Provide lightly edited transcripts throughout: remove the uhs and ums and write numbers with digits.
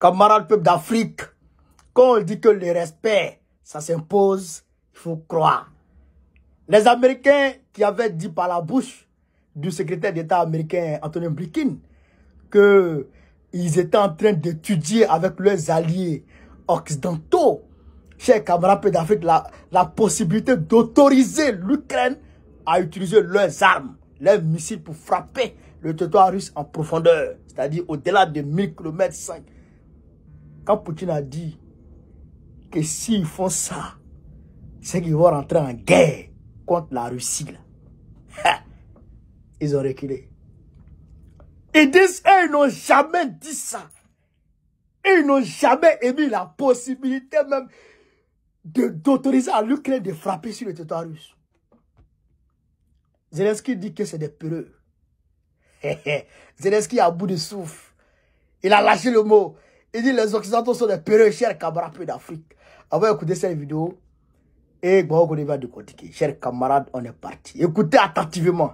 Camarades peuple d'Afrique, quand on dit que le respect, ça s'impose, il faut croire. Les Américains qui avaient dit par la bouche du secrétaire d'État américain Anthony Blinken qu'ils étaient en train d'étudier avec leurs alliés occidentaux, chers camarades peuple d'Afrique, la possibilité d'autoriser l'Ukraine à utiliser leurs armes, leurs missiles pour frapper le territoire russe en profondeur, c'est-à-dire au-delà de 1000 km. Quand Poutine a dit que s'ils font ça, c'est qu'ils vont rentrer en guerre contre la Russie. Là. Ils ont reculé. Ils disent, ils n'ont jamais dit ça. Ils n'ont jamais émis la possibilité même d'autoriser à l'Ukraine de frapper sur le territoire russe. Zelensky dit que c'est des peureux. Zelensky est à bout de souffle. Il a lâché le mot. Il dit les Occidentaux sont des peureux, chers camarades d'Afrique. On va écouter cette vidéo. Et bon, on va décortiquer. Chers camarades, on est parti. Écoutez attentivement.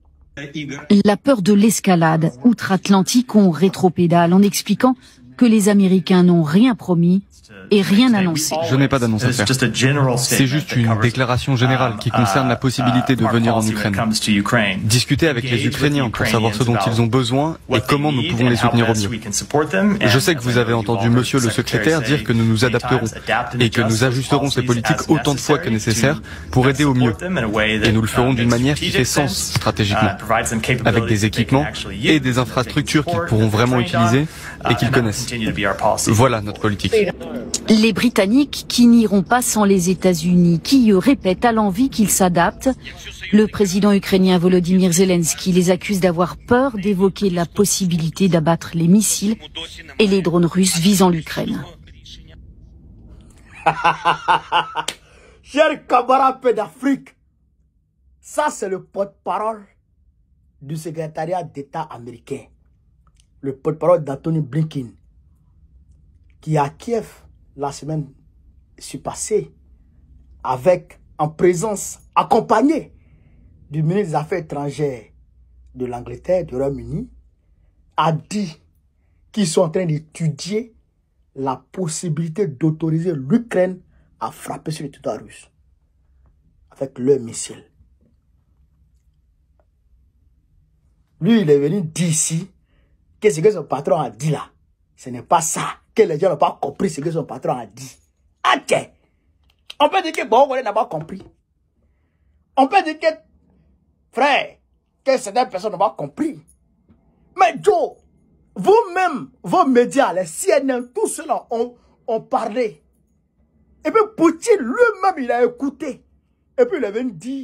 La peur de l'escalade outre-Atlantique, on rétropédale en expliquant que les Américains n'ont rien promis et rien annoncé. Je n'ai pas d'annonce à faire. C'est juste une déclaration générale qui concerne la possibilité de venir en Ukraine. Discuter avec les Ukrainiens pour savoir ce dont ils ont besoin et comment nous pouvons les soutenir au mieux. Je sais que vous avez entendu monsieur le secrétaire dire que nous nous adapterons et que nous ajusterons ces politiques autant de fois que nécessaire pour aider au mieux. Et nous le ferons d'une manière qui fait sens stratégiquement, avec des équipements et des infrastructures qu'ils pourront vraiment utiliser et qu'ils connaissent. Voilà notre politique. Les Britanniques qui n'iront pas sans les États-Unis, qui eux répètent à l'envi qu'ils s'adaptent. Le président ukrainien Volodymyr Zelensky les accuse d'avoir peur d'évoquer la possibilité d'abattre les missiles et les drones russes visant l'Ukraine. Chers camarades d'Afrique, ça c'est le porte-parole du secrétariat d'État américain, le porte-parole d'Anthony Blinken, qui est à Kiev la semaine passée, en présence, accompagné du ministre des Affaires étrangères de l'Angleterre, du Royaume-Uni, a dit qu'ils sont en train d'étudier la possibilité d'autoriser l'Ukraine à frapper sur le territoire russe avec leurs missiles. Lui, il est venu dire ici que ce que son patron a dit là, ce n'est pas ça. Que les gens n'ont pas compris ce que son patron a dit. Ok. On peut dire que bon, on n'a pas compris. On peut dire que, frère, que certaines personnes n'ont pas compris. Mais Joe, vous-même, vos médias, les CNN, tout cela ont parlé. Et puis Poutine lui-même, il a écouté. Et puis il est venu dire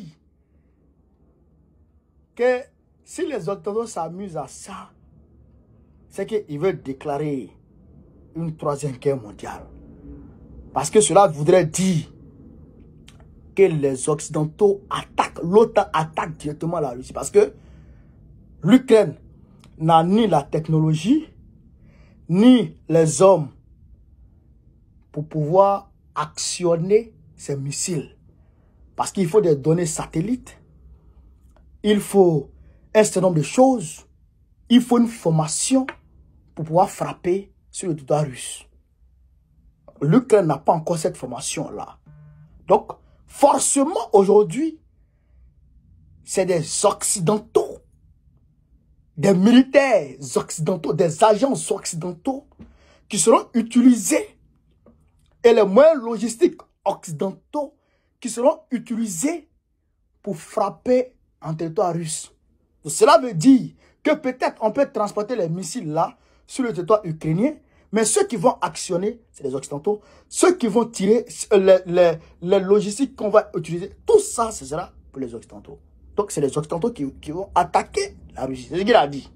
que si les Occidentaux s'amusent à ça, c'est qu'ils veulent déclarer une 3e guerre mondiale. Parce que cela voudrait dire que les Occidentaux attaquent, l'OTAN attaque directement la Russie. Parce que l'Ukraine n'a ni la technologie, ni les hommes pour pouvoir actionner ces missiles. Parce qu'il faut des données satellites, il faut un certain nombre de choses, il faut une formation pour pouvoir frapper sur le territoire russe. L'Ukraine n'a pas encore cette formation-là. Donc, forcément, aujourd'hui, c'est des Occidentaux, des militaires occidentaux, des agents occidentaux qui seront utilisés et les moyens logistiques occidentaux qui seront utilisés pour frapper en territoire russe. Donc, cela veut dire que peut-être on peut transporter les missiles là sur le territoire ukrainien, mais ceux qui vont actionner, c'est les Occidentaux. Ceux qui vont tirer les logistiques qu'on va utiliser, tout ça, ce sera pour les Occidentaux. Donc, c'est les Occidentaux qui vont attaquer la Russie. C'est ce qu'il a dit.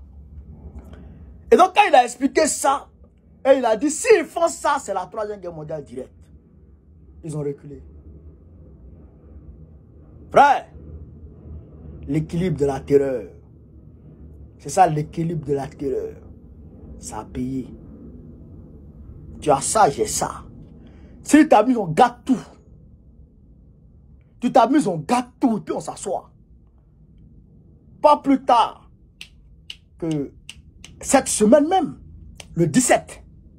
Et donc, quand il a expliqué ça, et il a dit, s'ils font ça, c'est la 3e guerre mondiale directe. Ils ont reculé. Frère, l'équilibre de la terreur. C'est ça l'équilibre de la terreur. Ça a payé. Tu as ça, j'ai ça. Si tu t'amuses, on gâte tout. Tu t'amuses, on gâte tout, puis on s'assoit. Pas plus tard que cette semaine même, le 17,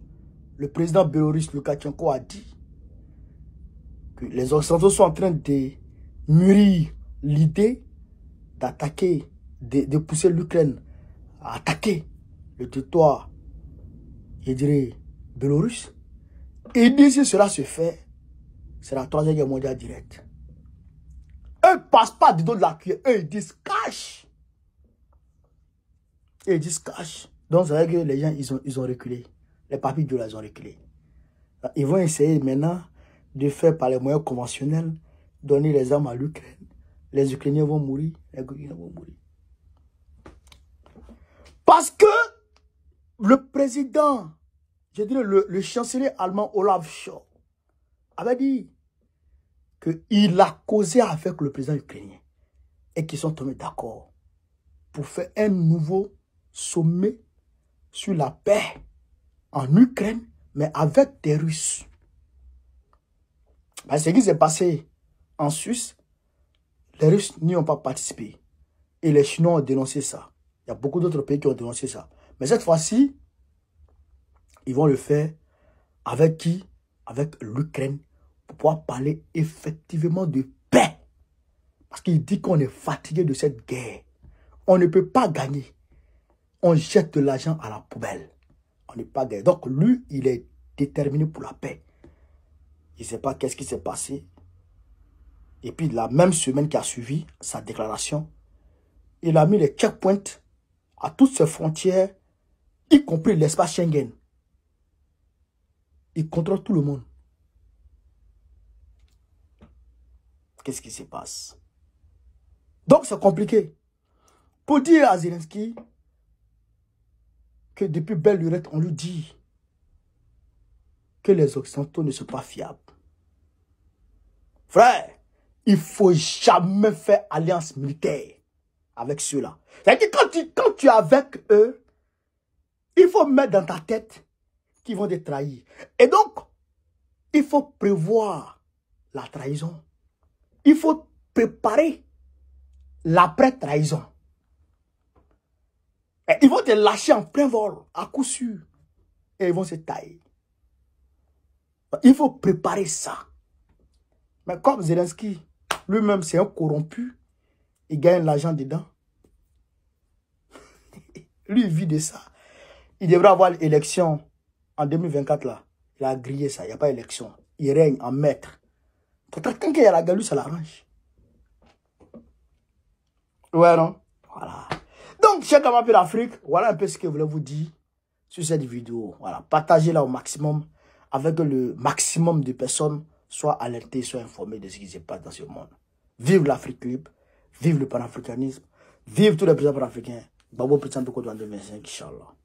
le président biélorusse Loukachenko a dit que les Occidentaux sont en train de mûrir l'idée d'attaquer, de pousser l'Ukraine à attaquer le territoire, je dirais, biélorusse. Et dit si cela se fait, c'est la troisième guerre mondiale directe. Eux ne passent pas du dos de la cuillère, eux ils disent cash. Et ils disent cash. Donc c'est vrai que les gens ils ont reculé. Les papilles de là ils ont reculé. Ils vont essayer maintenant de faire par les moyens conventionnels, donner les armes à l'Ukraine. Les Ukrainiens vont mourir, les Ukrainiens vont mourir. Parce que le président, je dirais le chancelier allemand Olaf Scholz avait dit qu'il a causé avec le président ukrainien et qu'ils sont tombés d'accord pour faire un nouveau sommet sur la paix en Ukraine, mais avec des Russes. Parce que ce qui s'est passé en Suisse, les Russes n'y ont pas participé. Et les Chinois ont dénoncé ça. Il y a beaucoup d'autres pays qui ont dénoncé ça. Mais cette fois-ci, ils vont le faire avec qui? Avec l'Ukraine, pour pouvoir parler effectivement de paix. Parce qu'il dit qu'on est fatigué de cette guerre. On ne peut pas gagner. On jette de l'argent à la poubelle. On n'est pas gagné. Donc lui, il est déterminé pour la paix. Il ne sait pas qu'est-ce qui s'est passé. Et puis la même semaine qui a suivi sa déclaration, il a mis les checkpoints à toutes ses frontières, y compris l'espace Schengen. Il contrôle tout le monde. Qu'est-ce qui se passe? Donc c'est compliqué. Pour dire à Zelensky que depuis belle lurette, on lui dit que les Occidentaux ne sont pas fiables. Frère, il ne faut jamais faire alliance militaire avec ceux-là. C'est-à-dire que quand tu es avec eux, il faut mettre dans ta tête qu'ils vont te trahir. Et donc, il faut prévoir la trahison. Il faut préparer l'après-trahison. Et ils vont te lâcher en plein vol, à coup sûr. Et ils vont se tailler. Il faut préparer ça. Mais comme Zelensky, lui-même, c'est un corrompu, il gagne l'argent dedans. Lui, il vit de ça. Il devrait avoir l'élection en 2024, là. Il a grillé ça, il n'y a pas d'élection. Il règne en maître. Pourtant, tant qu'il y a la galou, ça l'arrange. Ouais, non? Voilà. Donc, chers camarades de l'Afrique, voilà un peu ce que je voulais vous dire sur cette vidéo. Voilà, partagez-la au maximum avec le maximum de personnes, soit alertées, soit informées de ce qui se passe dans ce monde. Vive l'Afrique libre, vive le panafricanisme, vive tous les présidents panafricains. Babo président de Côte d'Ivoire 2025, Inch'Allah.